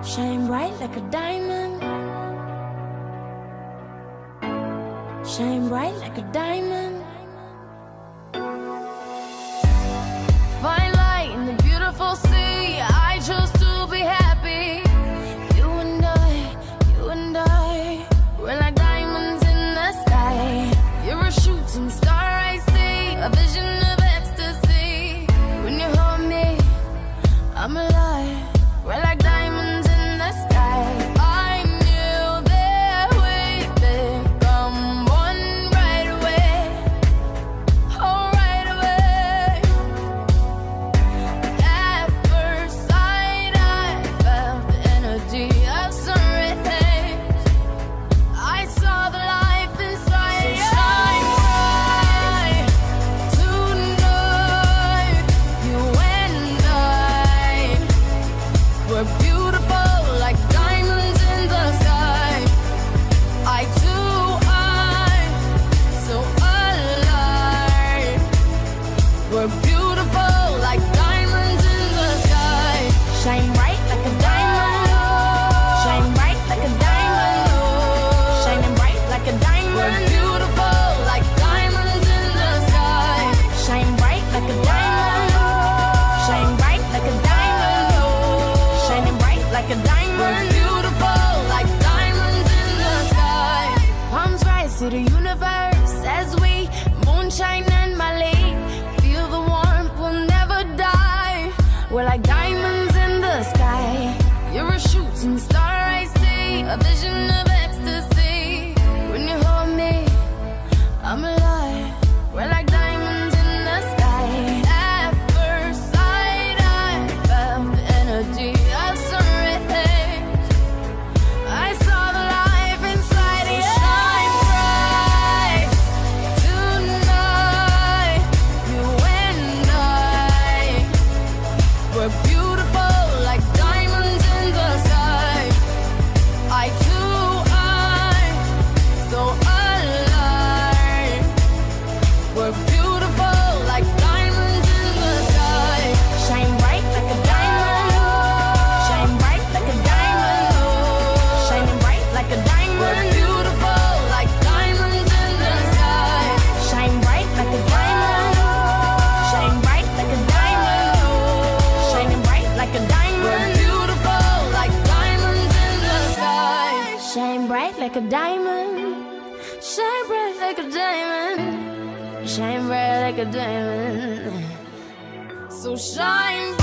Shine bright like a diamond. Shine bright like a diamond. Fine light in the beautiful sea. I chose to be happy. You and I, we're like diamonds in the sky. You're a shooting star, I see, a vision of ecstasy. When you hold me, I'm alive. We're like diamonds in the sky. I knew that we'd become one right away. Oh, right away. At first sight, I felt the energy of sun rays. I saw the life inside you. Shine bright tonight. You and I, we're beautiful like diamonds in the sky. I too, I'm so alive. We're beautiful like diamonds in the sky. Shine bright like a diamond. Shine bright like a diamond. Shining bright like a diamond. We're beautiful like diamonds in the sky. Shine bright like a diamond. Shine bright like a diamond. Shining bright like a diamond. We're beautiful like diamonds in the sky. Palms rise to the universe as we moonshine and Mali. Feel the warmth, we'll never die. We're like diamonds in the sky. You're a shooting star, I see, a vision of ecstasy. When you hold me, I'm alive. We're like diamonds in the sky. At first sight, I felt the energy of sun rays. I saw the life inside you. Shine bright tonight. You and I, we're beautiful like diamonds in the sky. I too, I'm so alive. We're beautiful like diamonds in the sky. Shine bright like a diamond. Shine bright like a diamond. Shining bright like a diamond. We're beautiful like diamonds in the sky. Shine bright like a diamond. Shine bright like a diamond. Shining bright like a diamond. We're beautiful like diamonds in the sky. Shine bright like a diamond. Shine bright like a diamond. Shine bright like a diamond. So shine